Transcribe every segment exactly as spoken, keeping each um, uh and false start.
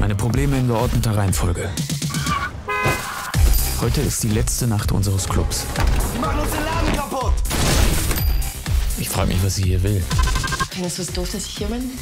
Meine Probleme in geordneter Reihenfolge. Heute ist die letzte Nacht unseres Clubs. Sie machen uns den Laden kaputt! Ich frage mich, was sie hier will. Findest du es doof, dass ich hier bin?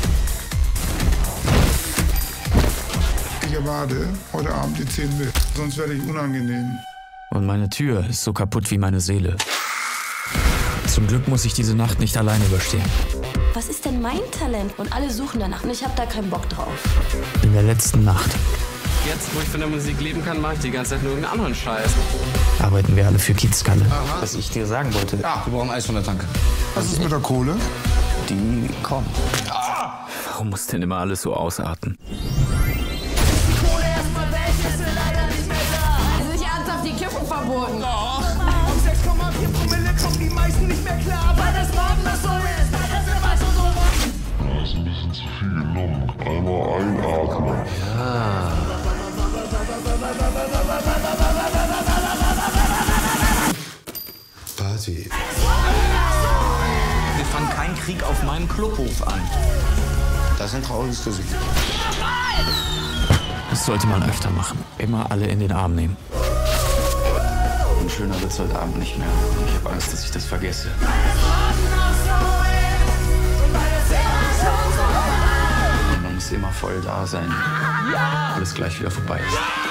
Ich erwarte heute Abend die zehn mit, sonst werde ich unangenehm. Und meine Tür ist so kaputt wie meine Seele. Zum Glück muss ich diese Nacht nicht alleine überstehen. Was ist denn mein Talent? Und alle suchen danach und ich habe da keinen Bock drauf. In der letzten Nacht Jetzt, wo ich von der Musik leben kann, mache ich die ganze Zeit nur irgendeinen anderen Scheiß. arbeiten wir alle für Kiezkalle. Was ich dir sagen wollte. Ja, wir brauchen Eis von der Tanke. Was ist mit der Kohle? Die kommen. Warum muss denn immer alles so ausarten? Also ich ernsthaft die Kiffen verboten. Um sechs Komma vier Promille kommen die meisten nicht mehr klar, weil das Morgen noch so ist. Das ist immer schon so. Da ist ein bisschen zu viel genommen. Einmal einatmen. Party. Wir fangen keinen Krieg auf meinem Clubhof an. Das ist ein trauriges Gesicht. Das sollte man öfter machen. Immer alle in den Arm nehmen. Und schöner wird's heute Abend nicht mehr. Ich habe Angst, dass ich das vergesse. Und man muss immer voll da sein. Alles gleich wieder vorbei ist.